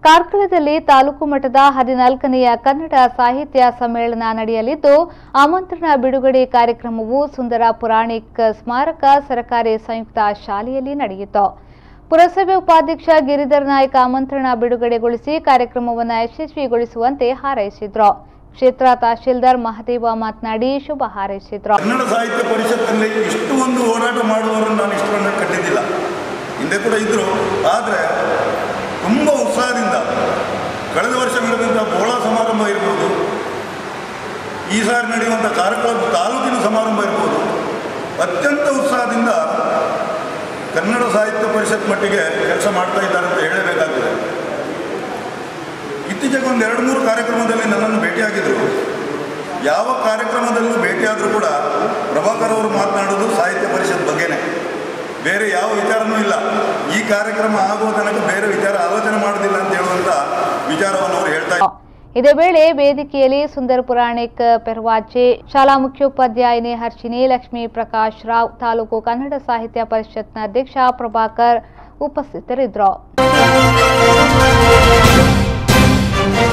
ಕಾರ್ಕಳದಲ್ಲಿ ತಾಲೂಕು ಮಟ್ಟದ 14ನೆಯ ಕನ್ನಡ ಸಾಹಿತ್ಯ ಸಮ್ಮೇಳನ ನಡೆಯಲಿದ್ದು, ಆಮಂತ್ರಣ ಬಿಡುಗಡೆ ಕಾರ್ಯಕ್ರಮವು ಸುಂದರ ಪುರಾಣಿಕ್ ಸ್ಮಾರಕ ಸರ್ಕಾರಿ ಸಂಯುಕ್ತ ಶಾಲೆಯಲ್ಲಿ ನಡೆಯಿತು. ಪುರಸಭೆ ಉಪಾಧ್ಯಕ್ಷ ಗಿರಿಧರ್ ನಾಯ್ಕ ಆಮಂತ್ರಣ ಬಿಡುಗಡೆಗೊಳಿಸಿ ಕಾರ್ಯಕ್ರಮವನ್ನು ಯಶಸ್ವಿಗೊಳಿಸುವಂತೆ ಹಾರೈಸಿದರು. ಕ್ಷೇತ್ರ ತಹಶೀಲ್ದಾರ್ ಮಹದೇವ ಮಾತನಾಡಿ ಶುಭ ಹಾರೈಸಿದರು. ಕನ್ನಡ ಸಾಹಿತ್ಯ ಪರಿಷತ್ನಲ್ಲಿ ಇಷ್ಟು ಒಂದು ಹೋರಾಟ ಮಾಡುವವರನ್ನು ನಾನು ಇಷ್ಟರನ್ನ ಕಂಡಿದ್ದಿಲ್ಲ. ಹಿಂದೆ ಕೂಡ ಇದ್ದರು, ಆದರೆ ತುಂಬ ಉತ್ಸಾಹದಿಂದ ಕಳೆದ ವರ್ಷ ನಡೆದಂಥ ಬೋಳಾ ಸಮಾರಂಭ ಇರ್ಬೋದು, ಈ ಸಾರಿ ನಡೆಯುವಂಥ ಕಾರ್ಕಳ ತಾಲೂಕಿನ ಸಮಾರಂಭ ಇರ್ಬೋದು, ಅತ್ಯಂತ ಉತ್ಸಾಹದಿಂದ ಕನ್ನಡ ಸಾಹಿತ್ಯ ಪರಿಷತ್ ಮಟ್ಟಿಗೆ ಕೆಲಸ ಮಾಡ್ತಾ ಇದ್ದಾರೆ ಅಂತ ಹೇಳಬೇಕಾಗ್ತದೆ. ಇತ್ತೀಚೆಗೆ ಒಂದು 2-3 ಕಾರ್ಯಕ್ರಮದಲ್ಲಿ ನನ್ನನ್ನು ಭೇಟಿಯಾಗಿದ್ದರು. ಯಾವ ಕಾರ್ಯಕ್ರಮದಲ್ಲೂ ಭೇಟಿಯಾದರೂ ಕೂಡ ಪ್ರಭಾಕರ್ ಅವರು ಮಾತನಾಡೋದು ಸಾಹಿತ್ಯ ಪರಿಷತ್ ಬಗ್ಗೆನೇ, ಬೇರೆ ಯಾವ ವಿಚಾರನೂ ಇಲ್ಲ. ಈ ಕಾರ್ಯಕ್ರಮ ಆಗುವ ತನಕ ಬೇರೆ ವಿಚಾರ ಆಲೋಚನೆ ಮಾಡೋದಿಲ್ಲ ಅಂತ ಹೇಳುವಂಥ ವಿಚಾರವನ್ನು ಅವರು ಹೇಳ್ತಾ ಇದ್ದಾರೆ. ಇದೇ ವೇಳೆ ವೇದಿಕೆಯಲ್ಲಿ ಸುಂದರ್ ಪುರಾಣಿಕ್ ಪೆರ್ವಾಜೆ, ಶಾಲಾ ಮುಖ್ಯೋಪಾಧ್ಯಾಯಿನಿ ಹರ್ಷಿನಿ, ಲಕ್ಷ್ಮೀ ಪ್ರಕಾಶ್ ರಾವ್, ತಾಲೂಕು ಕನ್ನಡ ಸಾಹಿತ್ಯ ಪರಿಷತ್ನ ಅಧ್ಯಕ್ಷ ಪ್ರಭಾಕರ್ ಉಪಸ್ಥಿತರಿದ್ದರು.